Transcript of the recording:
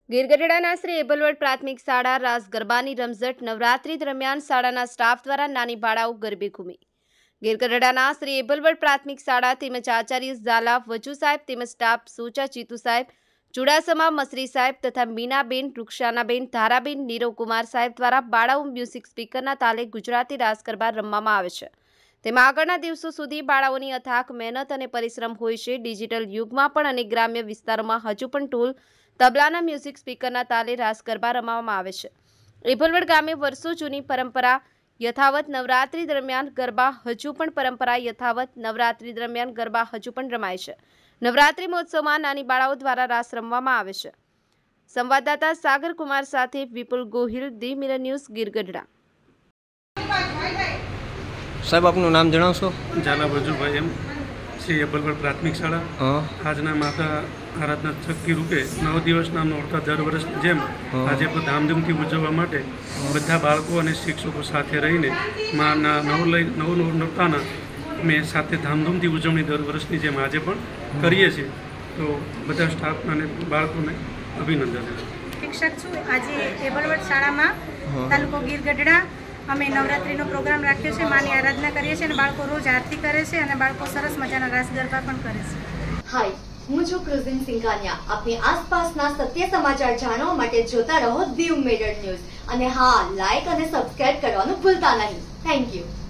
ગીર ગઢડાના શ્રી એબલવડ પ્રાથમિક શાળા રાસ ગરબાની રમઝટ નવરાત્રી દરમિયાન શાળાના સ્ટાફ દ્વારા નાની બાળાઓ ગરબે ઘૂમી. ગીર ગઢડાના શ્રી એબલવડ પ્રાથમિક શાળા તેમજ આચાર્ય ઝાલા વજુ સાહેબ તેમજ સ્ટાફ સોચા ચીતુ સાહેબ, ચુડાસમા મસરી સાહેબ તથા મીનાબેન, રૂક્ષાનાબેન, ધારાબેન, નીરવકુમાર સાહેબ દ્વારા બાળાઓ મ્યુઝિક સ્પીકરના તાલે ગુજરાતી રાસ ગરબા રમવામાં આવે છે. તેમાં આગળના દિવસો સુધી બાળાઓની અથાક મહેનત અને પરિશ્રમ હોય છે. ડિજિટલ યુગમાં પણ અને ગ્રામ્ય વિસ્તારોમાં હજુ પણ ઢોલ તબલાના મ્યુઝિક સ્પીકરના તાલે રાસ ગરબા રમવામાં આવે છે. એબલવડ ગામે વર્ષો જૂની પરંપરા યથાવત નવરાત્રી દરમિયાન ગરબા હજુ પણ રમાય છે. નવરાત્રી મહોત્સવમાં નાની બાળાઓ દ્વારા રાસ રમવામાં આવે છે. સંવાદદાતા સાગર કુમાર સાથે Vipul Gohil, the mirror news, Gir Gadhada. સાહેબ, આપનું નામ જણાવશો? ઝાલા વજુભાઈ એમ શ્રી એબલવડ પ્રાથમિક શાળા. આજના માતા આરાધના શક્તિ રૂપે 9 દિવસના નોરતા દર વર્ષની જેમ આજે પણ ધામધૂમથી ઉજવવા માટે બધા બાળકો અને શિક્ષકો સાથે રહીને માના નવ નોરતાના અમે સાથે ધામધૂમથી ઉજવણી દર વર્ષની જેમ આજે પણ કરીએ છીએ. તો બધા સ્ટાફ અને બાળકોને અભિનંદન. શિક્ષક છું. આજે એબલવડ શાળામાં તાલુકો ગીર ગઢડા અમે નવરાત્રીનો પ્રોગ્રામ રાખ્યો છે. માની આરાધના કરીએ છીએ અને બાળકો રોજ આરતી કરે છે અને બાળકો સરસ મજાના રાસ ગરબા પણ કરે છે. હાય, હું છું ક્રુઝિન સિંઘાનિયા. આપની આસપાસના સત્ય સમાચાર જાણવા માટે જોતા રહો ધી મિરર ન્યૂઝ અને હા, લાઈક અને સબસ્ક્રાઇબ કરવાનું ભૂલતા નહીં. Thank you.